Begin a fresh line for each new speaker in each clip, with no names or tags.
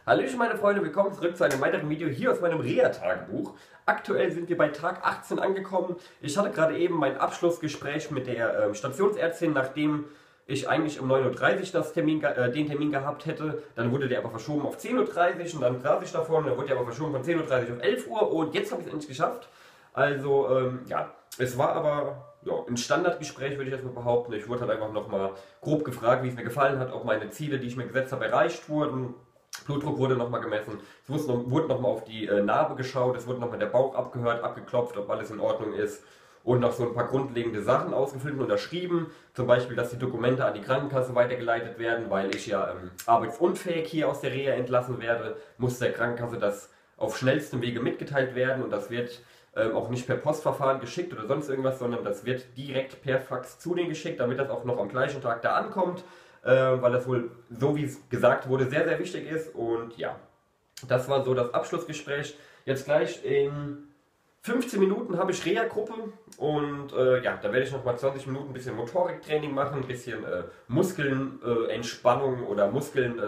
Hallöchen meine Freunde, willkommen zurück zu einem weiteren Video hier aus meinem Reha-Tagebuch. Aktuell sind wir bei Tag 18 angekommen. Ich hatte gerade eben mein Abschlussgespräch mit der Stationsärztin, nachdem ich eigentlich um 9:30 Uhr den Termin gehabt hätte. Dann wurde der aber verschoben auf 10:30 Uhr und dann saß ich davor und dann wurde der aber verschoben von 10:30 Uhr auf 11 Uhr und jetzt habe ich es endlich geschafft. Also ja, es war aber ein Standardgespräch, würde ich erstmal behaupten. Ich wurde halt einfach nochmal grob gefragt, wie es mir gefallen hat, ob meine Ziele, die ich mir gesetzt habe, erreicht wurden. Blutdruck wurde nochmal gemessen, es wurde nochmal auf die Narbe geschaut, es wurde nochmal der Bauch abgehört, abgeklopft, ob alles in Ordnung ist und noch so ein paar grundlegende Sachen ausgefüllt und unterschrieben. Zum Beispiel, dass die Dokumente an die Krankenkasse weitergeleitet werden, weil ich ja arbeitsunfähig hier aus der Reha entlassen werde, muss der Krankenkasse das auf schnellstem Wege mitgeteilt werden und das wird auch nicht per Postverfahren geschickt oder sonst irgendwas, sondern das wird direkt per Fax zu denen geschickt, damit das auch noch am gleichen Tag da ankommt. Weil das wohl, so wie es gesagt wurde, sehr, sehr wichtig ist. Und ja, das war so das Abschlussgespräch. Jetzt gleich in 15 Minuten habe ich Reha-Gruppe und ja, da werde ich nochmal 20 Minuten ein bisschen Motoriktraining machen, ein bisschen Muskelentspannung oder Muskeln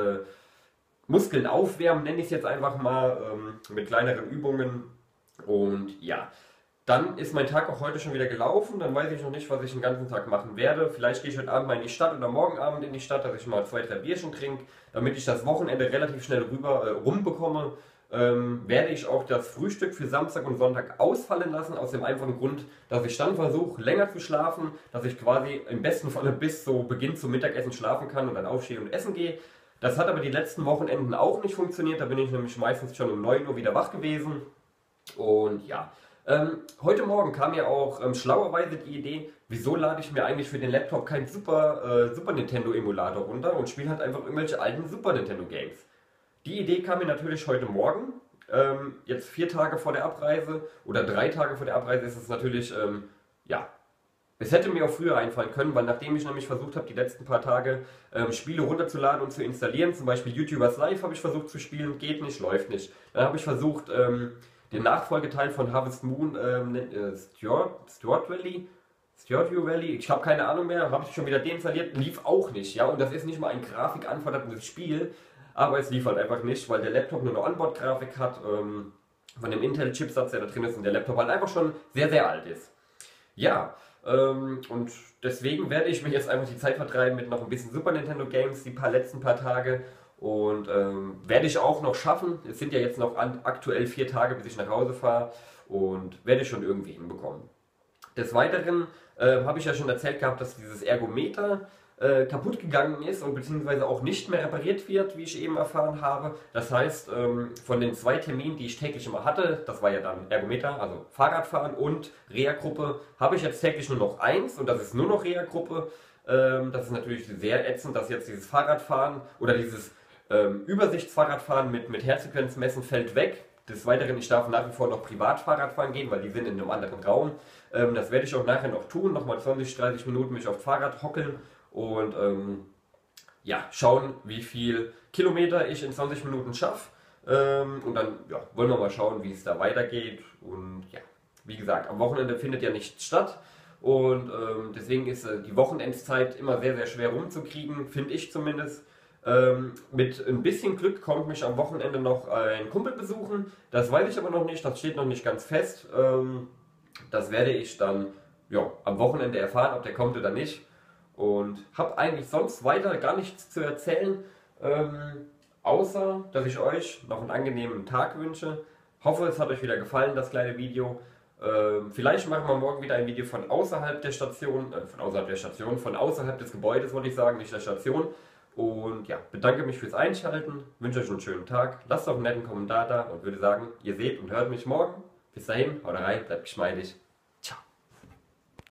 aufwärmen, nenne ich es jetzt einfach mal, mit kleineren Übungen. Und ja, dann ist mein Tag auch heute schon wieder gelaufen, dann weiß ich noch nicht, was ich den ganzen Tag machen werde. Vielleicht gehe ich heute Abend mal in die Stadt oder morgen Abend in die Stadt, dass ich mal 2, 3 Bierchen trinke, damit ich das Wochenende relativ schnell rumbekomme. Werde ich auch das Frühstück für Samstag und Sonntag ausfallen lassen, aus dem einfachen Grund, dass ich dann versuche, länger zu schlafen, dass ich quasi im besten Falle bis so Beginn zum Mittagessen schlafen kann und dann aufstehe und essen gehe. Das hat aber die letzten Wochenenden auch nicht funktioniert, da bin ich nämlich meistens schon um 9 Uhr wieder wach gewesen. Und ja, heute Morgen kam mir auch schlauerweise die Idee, wieso lade ich mir eigentlich für den Laptop keinen Super Nintendo Emulator runter und spiele halt einfach irgendwelche alten Super Nintendo Games. Die Idee kam mir natürlich heute Morgen, jetzt 4 Tage vor der Abreise oder 3 Tage vor der Abreise ist es natürlich, ja, es hätte mir auch früher einfallen können, weil nachdem ich nämlich versucht habe, die letzten paar Tage Spiele runterzuladen und zu installieren, zum Beispiel YouTubers Live habe ich versucht zu spielen, geht nicht, läuft nicht. Dann habe ich versucht, den Nachfolgeteil von Harvest Moon, Stardew Valley, ich habe keine Ahnung mehr, habe ich schon wieder deinstalliert, lief auch nicht, ja, und das ist nicht mal ein grafikanfordertes Spiel, aber es lief halt einfach nicht, weil der Laptop nur eine Onboard-Grafik hat, von dem Intel-Chipsatz, der da drin ist, und der Laptop halt einfach schon sehr, sehr alt ist. Ja, und deswegen werde ich mich jetzt einfach die Zeit vertreiben mit noch ein bisschen Super Nintendo Games, die letzten paar Tage. Und werde ich auch noch schaffen. Es sind ja jetzt noch aktuell 4 Tage, bis ich nach Hause fahre. Und werde ich schon irgendwie hinbekommen. Des Weiteren habe ich ja schon erzählt gehabt, dass dieses Ergometer kaputt gegangen ist und beziehungsweise auch nicht mehr repariert wird, wie ich eben erfahren habe. Das heißt, von den 2 Terminen, die ich täglich immer hatte, das war ja dann Ergometer, also Fahrradfahren und Reha-Gruppe, habe ich jetzt täglich nur noch 1 und das ist nur noch Reha-Gruppe. Das ist natürlich sehr ätzend, dass jetzt dieses Fahrradfahren oder dieses Übersichtsfahrradfahren mit Herzfrequenzmessen fällt weg. Des Weiteren, ich darf nach wie vor noch Privatfahrradfahren gehen, weil die sind in einem anderen Raum. Das werde ich auch nachher noch tun, nochmal 20, 30 Minuten mich aufs Fahrrad hockeln und ja, schauen, wie viel Kilometer ich in 20 Minuten schaffe. Und dann ja, wollen wir mal schauen, wie es da weitergeht. Und ja, wie gesagt, am Wochenende findet ja nichts statt. Und deswegen ist die Wochenendszeit immer sehr, sehr schwer rumzukriegen, finde ich zumindest. Mit ein bisschen Glück kommt mich am Wochenende noch ein Kumpel besuchen. Das weiß ich aber noch nicht, das steht noch nicht ganz fest. Das werde ich dann ja, am Wochenende erfahren, ob der kommt oder nicht. Und habe eigentlich sonst weiter gar nichts zu erzählen, außer dass ich euch noch einen angenehmen Tag wünsche. Hoffe, es hat euch wieder gefallen, das kleine Video. Vielleicht machen wir morgen wieder ein Video von außerhalb der Station, von außerhalb des Gebäudes, wollte ich sagen, nicht der Station. Und ja, bedanke mich fürs Einschalten, wünsche euch einen schönen Tag, lasst doch einen netten Kommentar da und würde sagen, ihr seht und hört mich morgen. Bis dahin, haut rein, bleibt geschmeidig.